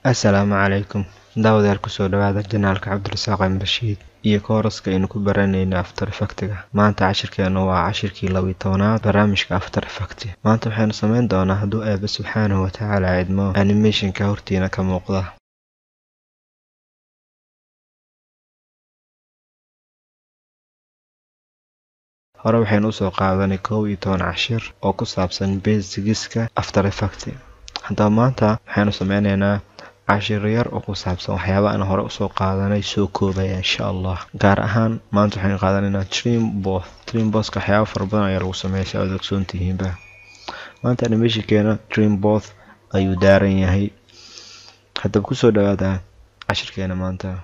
Assalaamu calaykum daawadayaal kusoo dhawaada janaalka Cabdirasaaq Rashiid iyo kooraska aynu ku baranayno After Effects-ga. Maanta cashirkeenu waa cashirkii 12aad barnaamijka After Effects. Maanta waxaynu samayn doonaa hadduu Eebbe Subxaanahu wa Tacaala idmo animation-ka hortiina ka muuqda. Hore waxaynu usoo qaadanay 12 cashir oo ku saabsan basics-ka After Effects. Haddaba maanta waxaynu sameynaynaa cashir yar oo ku saabsan waxyaabaha aan hore usoo qaadanay soo koobaya insha Allah. Gaar ahaan maanta waxaynu qaadanaynaa Dreamboss-ka waxyaabo fara badan ayaa lagu sameeyaa aad ogsoontihiinba. Maanta animation-keena Dreamboss ayuu daaran yahay. Haddaba kusoo dhawaada cashirkeena maanta.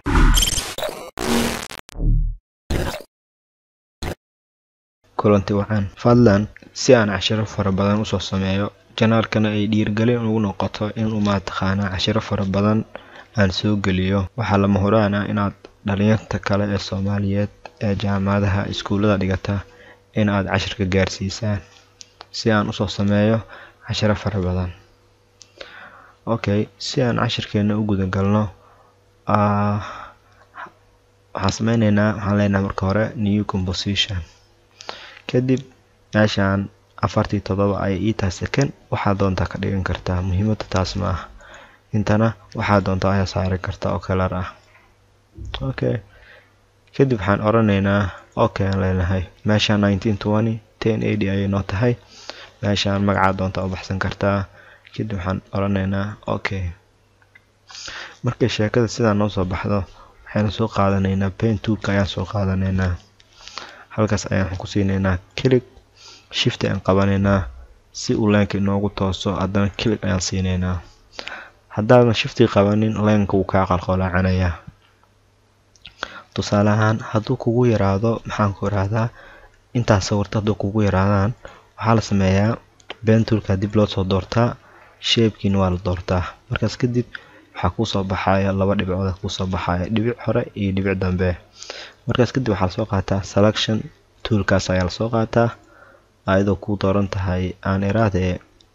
kulanti waxaan fadlan si aan cashiro fara badan usoo sameeyo janaalkana ay dhiirgelin ugu noqoto in uu maataqaana cashiro fara badan aan soo geliyo. Waxaa lama huraan ah inaad dhalinyarta kale ee Soomaaliyeed ee jaamacadaha iskuulada dhigata in aad cashirka gaarsiisaan si aan usoo sameeyo cashiro fara badan. Si aan cashirkeena u guda galno waxaan leenahay marka hore new composition. kadib meeshaan 47 ay ii tahay second waxaa doontaa ka dhigan kartaa, muhiimada taas ma ah. intana waxaa doontaa ayaa saari kartaa oo kala ah. kadib waxaan oranaynaa aan leenahay meeshaan 1920 1080 ay noo tahay. meeshaan magaca doontaa u baxsan kartaa. kadib waxaan oranaynaa markay sheekada sidaa noo soo baxdo waxaynu soo qaadanaynaa pen tool-ka ayaan soo qaadanaynaa. halkaas ayaan ku siinaynaa click, shift ayaan qabanaynaa si uu line-ka inoogu tooso. haddana click ayaan siinaynaa. haddaadan shift qabanin line-ka wuu kaa qalqaloocanaya. tusaale ahaan hadduu kugu yaraado maxaan ku irahdaa intaas sawirta hadduu kugu yaraadaan waxaa la sameeyaa pen tool-ka dib loo soo doortaa, shape-kiina waa la doortaa. markaas kadib waxaa kuu soo baxaya laba dhibcood kuu soo baxaya, dhibic hore iyo dhibic dambe. markaas kadib waxaa la soo qaataa selection tool-kaas ayaa la soo qaataa ayadoo kuu dooran tahay aan iraade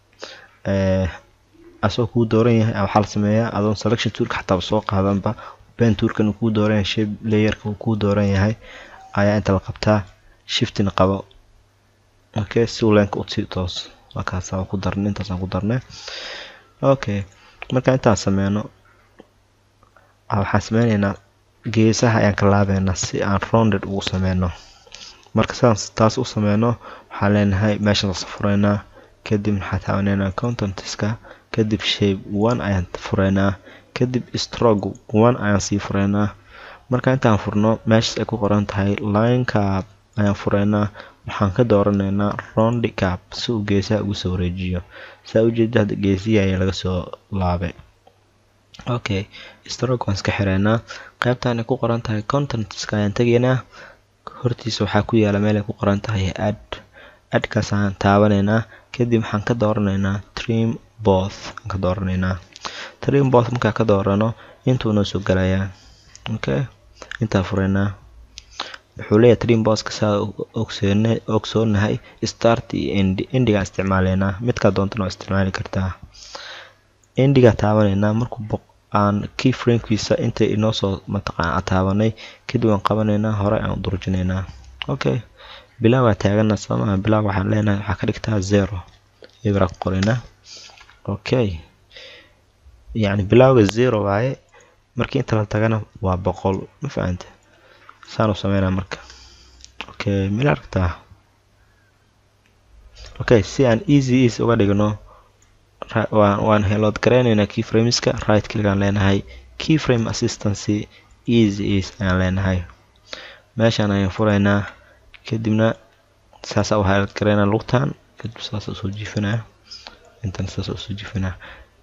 asoo kuu dooran yahay waxaa la sameeyaa adoon selection tool-ka xataa soo qaadanba pen tool-kan kuu dooran yahay, shape layer-ka kuu dooran yahay ayaa inta la qabtaa shift-na qabo si uu line-ka u sii toos. markaas aan ku darnay intaasaan ku darnay. marka intaan sameyno waxaan sameynaynaa geesaha ayaan ka laabeynaa si aan rounded ugu sameyno. marka taas u sameyno waxaan leenahay meeshaan furaynaa. kadib waxaan taabanaynaa contents-ka. kadib shape 1 ayaan furaynaa. kadib stroke 1 ayaan sii furaynaa. marka intaan furno meeshaas ay ku qoran tahay line cap ayaan furaynaa. waxaan ka dooranaynaa round cap si uu geesaha ugu soo wareejiyo. saa ujeeda hadda geesihi ayaa laga soo laabay. stroke waan iska xiraynaa. qaybtaan ay ku qoran tahay contents-ka ayaan tegaynaa. hortiisa waxaa ku yaala meel ay ku qoran tahay add-kaas ayaan taabanaynaa. kadib waxaan ka dooranaynaa Dreamboss aan ka dooranaynaa. Dreamboss markaan ka doorano intuu noo soo galayaa. intaan furaynaa wuxuu leeyahay Dreamboss-ka saa ogsoonahay start iyo end-ga isticmaalaynaa. midka doontana waa isticmaali kartaa. end-ga taabanaynaa markuu aan keyframe-kiisa inta inoo soo mataqaan taabanay kadib waan qabanaynaa hore aan durjinaynaa. bilaw waa taagana sama bilaw waxaan leenahay waxa ka dhigtaa 0 ibra qorina. yani bilawga 0 waaye markii inta la tagana waa 100. ma fahanteen saan u sameynaa marka. mila aragtaa. si aan easy uga dhigno waan heload gareynaynaa keyframeska. right click aan leenahay keyframe assistance easy ayaan leenahay. meeshaan ayaan furaynaa. kadibna saasa u heload gareynaa lugtaan. kadib saasa usoo jiifinaa. intan saasa usoo jiifinaa.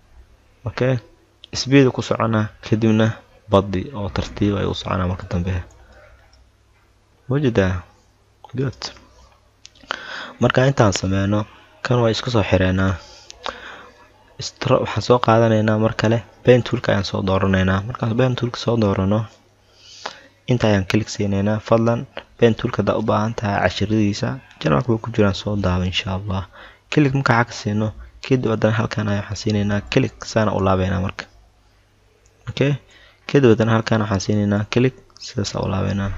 speed ku soconaa. kadibna badi oo tartiib ay u soconaa marka dambe. wajida good. marka intaan sameyno kan waa isku soo xireynaa. waxaan soo qaadanaynaa mar kale pen tool-ka ayaan soo dooranaynaa. markaas pen tool-ka soo doorano inta ayaan click siinaynaa. fadlan pen tool-ka hadaa u baahan tahay cashiradiisa janaalka way ku jiraan soo daawa insha Allah. click markaa ka siino kadib haddana halkan ayaan siinaynaa click saana u laabeynaa marka. okay kadib halkaan waxaan siinaynaa click sidaas u laabeynaa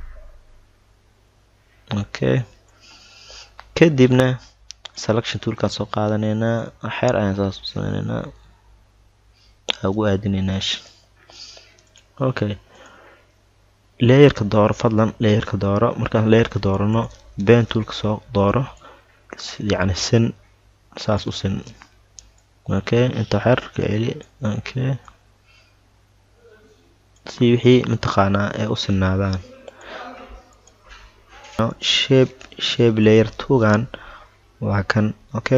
okay kadibna selection toolka soo qaadanaynaa xeer ayaan saas u sameynaynaa ugu aadinaynaa okay layerka dooro fadlan layerka dooro markaan layerka doorano pen toolka soo dooro yani sin saas u sin okay inta xeerka eli okay si wixii mataqaanaa ay u sinaadaan shape layer 2gan waa kan okay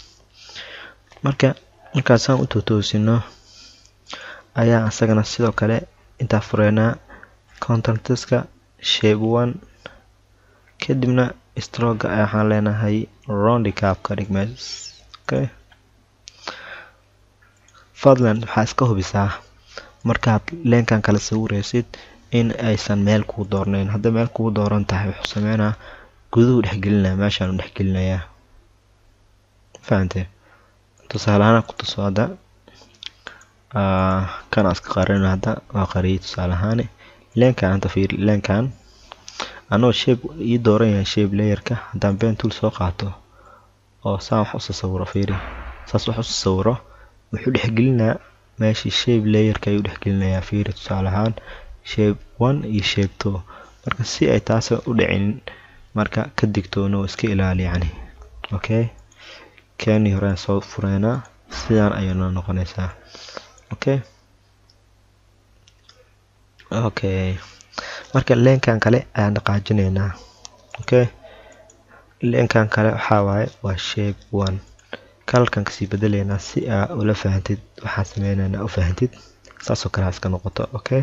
markaasaan u toosino ayaa asagana sidoo kale inta fureynaa contentska shape 1 kadibna stroke waxaan leenahay round cap ka dhig meesha okay fadlan waxaa iska hubisaa markaad leenkan kala sawiraysid in aysan meel ku doornayn hadda meel ku dooran tahay wuxuu sameynaa guduhu dhexgelinaa meeshaan u dhexgelinayaa fahanteen tusaale ahaan ku tusaada kan aska qarinaa hadda waa qariyay tusaale ahaan leenkan anta fiir leenkan anoo shape ii dooran yahay shape layerka haddaan pen tool soo qaato oo saan wax u sawiro fiiri saas wax u sawiro wuxuu dhexgelinaa meeshii shape layerka ayuu dhexgelinayaa fiiri tusaale ahaan shape 1 iyo shape 2 marka si ay taas u dhicin marka ka digtoono iska ilaali yani okay kani hore soo fureynaa sidaan ayayna noqonaysaa okay marka leenkan kale ayaan dhaqaajinaynaa okay leenkan kale waxa waaye waa shape 1 kalkan kasii bedeleynaa si aad ula fahantid waxaan sameynaynaa u fahantid saasoo kale iska noqoto okay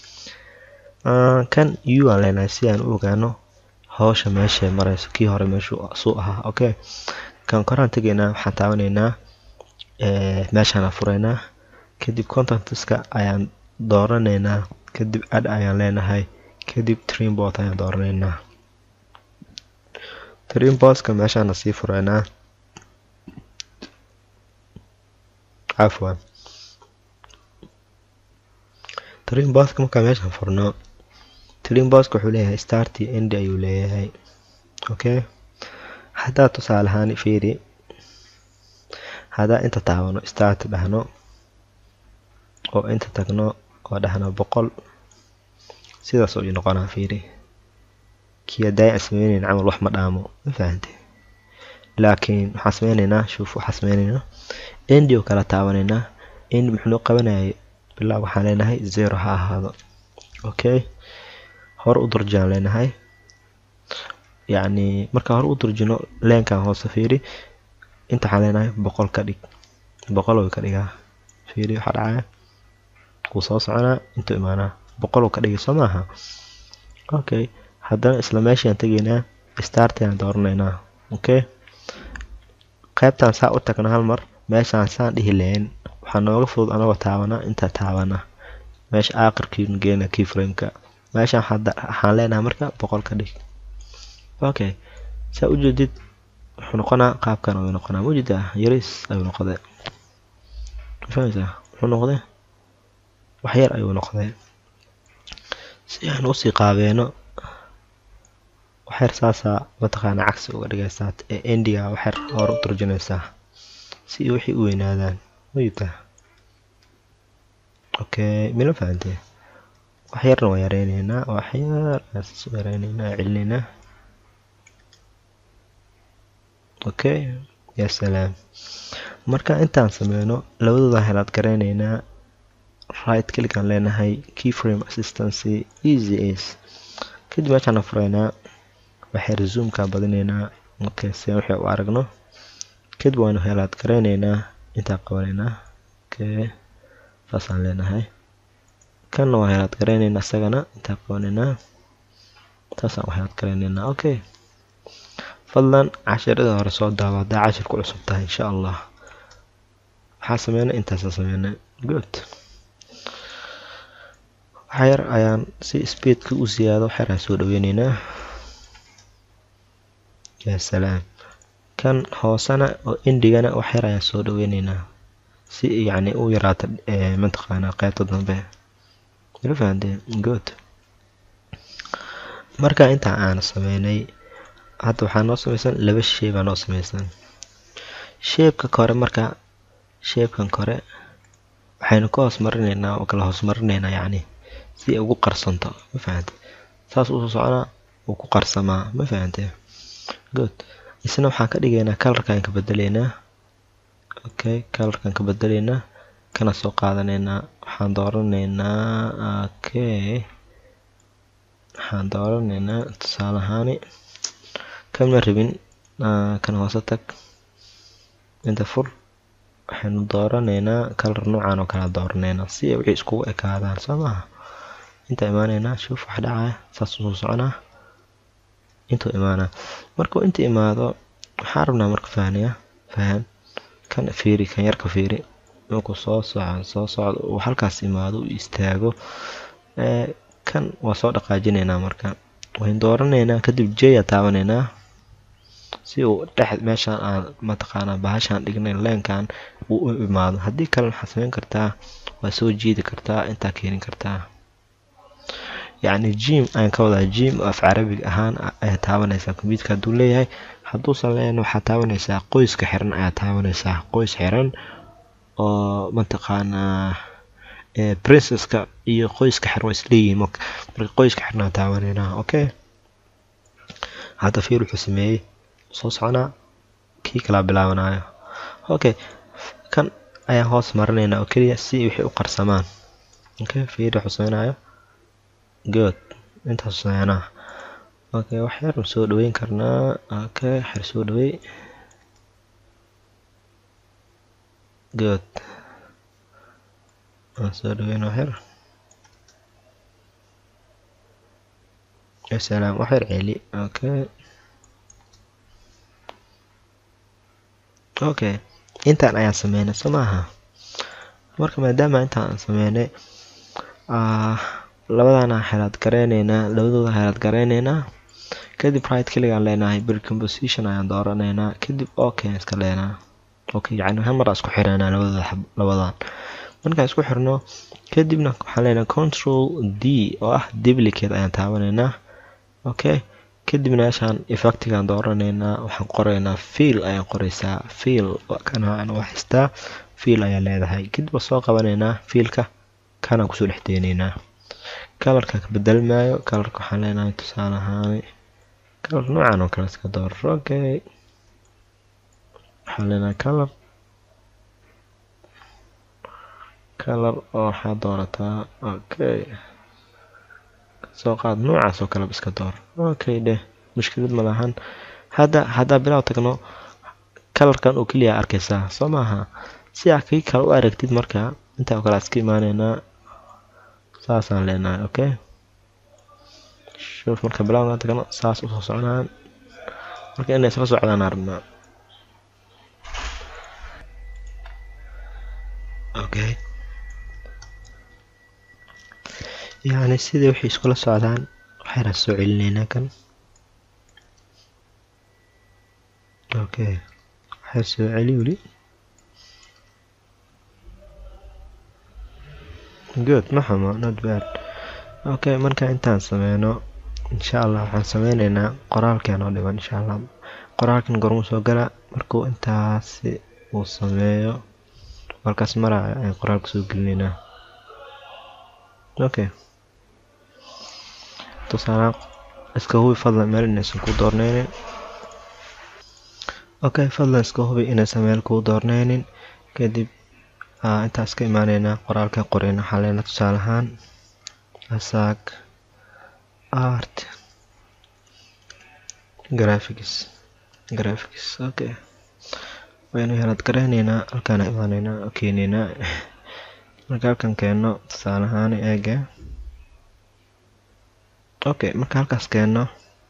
kan u aan leenahay si aan u ogaano hawsha meesha marayso kii hore meeshu soo ahaa okay kan koraan tagaynaa waxaan taabanaynaa meeshaan fureynaa kadib contentska ayaan dooranaynaa kadib add ayaan leenahay kadib trim bot ayaan dooranaynaa trim botka meeshaan sii fureynaa afwan trim botka marka meeshaan furno trim botka wuxuu leeyahay start iyo end ayuu leeyahay okay hadaa tusaale ahaan fiiri hadaa inta taabano start dhahno oo inta tagno oo dhahno 100 sidaas oo noqonaa fiiri kii daay asmeeyeen amal wax ma dhaamo ma fahantay laakiin waxa sameeynaa shuf waxa sameeynaa end iyo kala taabanayna end muxuu qabanayay bilaa waxaan leenahay 0 ha ahaado okay hor u durjaan leenahay yani marka hor u durjino leenkan hoose fiiri inta waxaan leenahay 100 ka dhig 100 oo ka dhigaa fiiri waxa dhacay ku soo soconaa inta imaana 100 oo ka dhigay Soomaha okay haddana isla meeshaan tageynaa start ayaan dooranaynaa okay qaybtan saa u tagna hal mar meeshaan saan dhihi leen waxa nooga fudud anaga taabana inta taabana meesha aakhirkiin geena keyframe-ka meeshaan waxaan leenahay marka 100 ka dhig okay saa u jeedid wuxuu noqonaa qaabkan oo noqonaa wajida yaris ayuu noqday fahmaysaa wuxuu noqday wax yar ayuu noqday si aan u sii qaabeeno waxyar saasa mataqaana cagsi uga dhigaysaa ee endiga waxyar hor u turjinaysaa si wixii u weynaadaan wayta okay mila fahantay waxyarna waa yareynaynaa waxyar soo yareynaynaa cilina okay ya salaam marka intaan sameeyno labadooda helaad gareynaynaa right click aan leenahay keyframe assistance easy is kadib waxaan fureynaa waxay zoom ka badinaynaa okay si waxay u aragno kadib waan helaad gareynaynaa inta qabanayna okay faasaan leenahay kan waa helaad gareynaynaa asagana inta qabanayna taasaan waxaad gareynaynaa okay fadlan casharada hore soo daawada casharku cusub tahay insha Allah waxa sameeynaa intaas sameeynaa good waxyar ayaan si speedka u siyaado waxyar soo dhaweynaynaa ya salaam kan hoosana oo indigana waxyar ayaan soo dhaweynaynaa si yani u yaraata mataqaana qaybta dambe ila fahanteen good. marka inta aan sameynay hadda waxaa noo sameysan laba shay baa noo sameysan. shape-ka kore marka shape-kan kore waxaynu ka hoos marineynaa oo kala hoos marineynaa yani si ay ugu qarsanto ma fahantay saas u soo soconaa uu ku qarsamaa ma fahantay good. isna waxaan ka dhigaynaa colorkan ka bedeleynaa okay colorkan ka bedeleynaa kana soo qaadanaynaa waxaan dooranaynaa okay waxaan dooranaynaa tusaale ahaan kama rabin kan hoose tag inta fur waxaynu dooranaynaa color noocan oo kala dooranaynaa si ay wixii iskugu ekaadaan soo maaha. inta imaanaynaa shuf wax dhacaya saas u soo soconaa intuu imaanaa markuu inta imaado waxaan rabnaa marka fahan kan fiiri kan yarka fiiri markuu soo socdo uu halkaas imaado u istaago kan waa soo dhaqaajinaynaa marka waxaan dooranaynaa kadib j taabanaynaa si uu meeshaan aan mataqaana bahashaan dhignay leenkan uu u imaado. haddii kale waxaad samayn kartaa waa soo jiidi kartaa intaa keenin kartaa yani jim aan ka wadaa jim af carabiga ahaan ayaa taabanaysaa computerka hadduu leeyahay. hadduusan leeyahin waxaad taabanaysaa qoyska xiran ayaa taabanaysaa qoys xiran oo mataqaanaa princesska iyo qoyska xiran waa isleeyihiin marka qoyska xirnaa taabanaynaa okay. hadda fiir wuxuu sameeyey soo soconaa kii kala bilaabanayo okay kan ayaan hoos marinaynaa oo keliya si wixii u qarsamaan okay. fiir wuxuu sameynayo good intaas sameynaa okay wax yar soo dhaweyn karnaa okay xir soo dhaweey good soo dhaweyn wax yar ya salaam wax yar celi okay okay intaan ayaan sameynay soo maaha. marka maadaama intaan sameynay labadooda xelaad gareyneynaa kadib right click aan leenahay build composition ayaan dooranaynaa kadib okay iska leenaa okay yani hal mar isku xiraynaa labadan markaan isku xirno kadibna waxaan leenahay control D oo ah duplicate ayaan taabanaynaa okay. kadibna meeshaan effectigaan dooranaynaa waxaan qoraynaa fill ayaan qoraysaa fill kana aan waxistaa fill ayaa leedahay kadib soo qabanaynaa fillka kana kusoo dhex deynaynaa colorka ka bedelmaayo colorka waxaan leenahay tusaale ahaan color noocan oo kale iska door okay. waxaan leenahay color oo waxaa doorataa okay soo qaad noocaas oo kale iska door okay dheh mushkilad ma lahan. hadda bilow tagno colorkan oo keliya arkaysaa soo maaha si aad kii kale u aragtid marka inta oo kale iska imaanaynaa saasaan leenahay okay. shuf marka bilowga tagno saas u soo soconaan marka inay soo socdaan aragna okay يعني sidii wixii iskula socdaan waxaan soo celinaynaa kan okay waxaan soo celi wali good maxama not bad okay. marka intaan sameyno insha Allah waxaan sameynaynaa qoraalkan oo dhiman insha Allah qoraalkan goorma soo gala markuu intaasi uu sameeyo markaas maraya ay qoraalka soo gelinaynaa okay. tusaale iska hubi fadlan meel inaysan ku doornaynin okay. fadlan iska hubi inaysan meel ku doornaynin kadib intaas ka imaanaynaa qoraalka qorayna waxaa leenahay tusaale ahaan asag art graphics okay. waynu helaad gareynaynaa halkaana imaanaynaa keenaynaa marka halkan keeno tusaale ahaan eega okay. marka halkaas keeno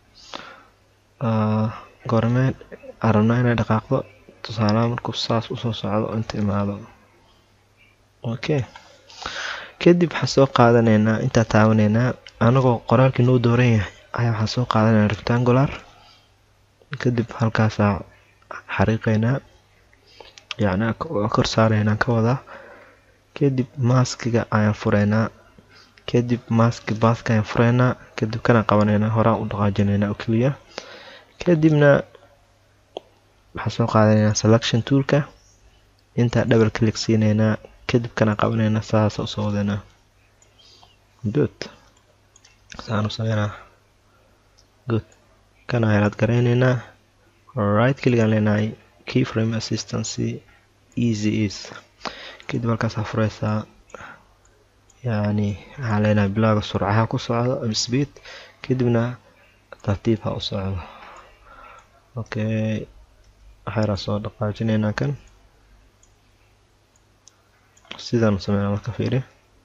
goormeed arabnaa inay dhaqaaqdo tusaalaha markuu saas usoo socdo inta imaado okay. kadib waxaan soo qaadanaynaa intaa taabanaynaa anagoo qoraalkii noo dooran yahay ayaa waxaan soo qaadanaynaa rectangular kadib halkaasaa xariiqaynaa yacni kor saaraynaa ka wadaa. kadib maskiga ayaan fureynaa, kadib maski baaska ayaan fureynaa, kadib kana qabanaynaa, horaan u dhaqaajinaynaa oo keliya. kadibna waxaan soo qaadanaynaa selection toolka, intaa double click siinaynaa, kadib kana qabanaynaa, saas u soo wadaynaa. good saan u sameynaa. good kana ayaan gareynaynaa. right click aan leenahay, keyframe assistance easy is. kadib halkaas aa fureysaa, yani waxaan leenahay bilaaga surcaha ku socdo speed, kadibna tartiib ha u socdo. okay waxayna soo dhaqaajinaynaa kan sidaan sameynaa. marka fiiri,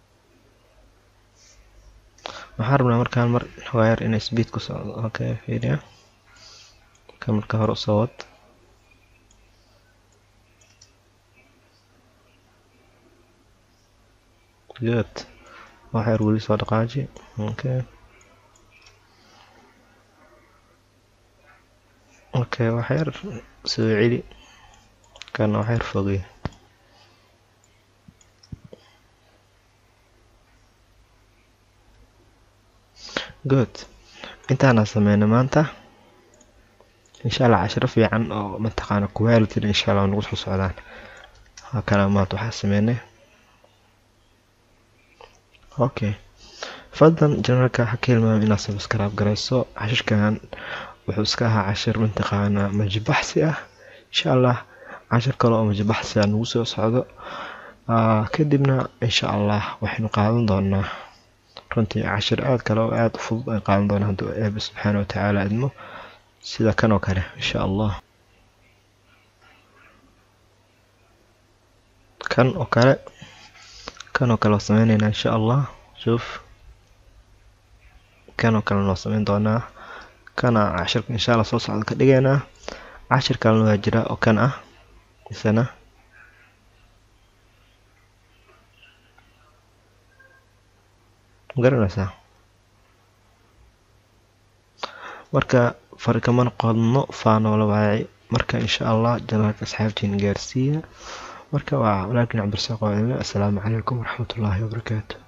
waxaan rabnaa markaan mar wire inay speed ku socdo. okay fiiriya kan marka hore u soo wad. good waxyar weli soo dhaqaaji. okay waxyar soo celi, kana waxyar fogey. good intaana sameyna maanta. insha Allah cashiro fiican oo mataqaana quality insha Allah nagu soo socdaan. hakana maanta waxaan sameynay. okay fadlan channelka ha ka hilmaamin inaad subscribe garayso. cashirkan wuxuu iska ahaa cashir mataqaana majibaxsi ah. insha Allah cashir kale oo majibaxsi ah nagu soo socdo. kadibna insha Allah waxaynu qaadan doonaa runtii cashir aad kale oo aad u fudud ay qaadan doonaa hadduu Eebbe subxaanahu wa tacaala idmo, sida kan oo kale insha Allah. kan oo kale oo sameynaynaa insha Allah. shuf kan oo kale noo sameyn doonaa. kana cashirka insha Allah soo socda ka dhigaynaa. cashir kalena waa jira oo kan ah isana. garanaysaa marka farkaman qodno faano la waaci. marka insha Allah janaalka asxaabtiin gaarsiiya. marka waa walaalkiin Cabdirasaaq oo idin leh assalaamu calaykum waraxmatullaahi wabarakaatuh.